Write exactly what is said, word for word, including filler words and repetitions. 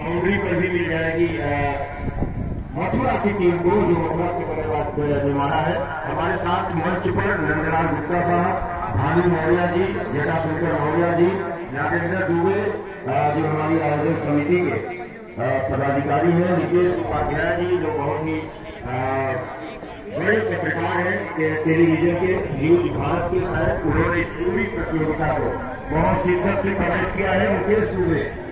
Boundary पर भी मिल जाएगी मथुरा की टीम को, जो मथुरा के बल्लेबाज ने मारा है। हमारे साथ मंच पर नंदलाल गुप्ता साहब, भानु मौर्य जी, जेठा शंकर मौर्य जी, नागेंद्र दुबे, जो हमारी आयोजक समिति के पदाधिकारी हैं, निकेश उपाध्याय जी, जो बहुत ही बड़े पत्रकार हैं टेलीविजन के, न्यूज भारत के, उन्होंने इस पूरी प्रतियोगिता को बहुत शिद्दत से कवरेज किया है। मुकेश दुबे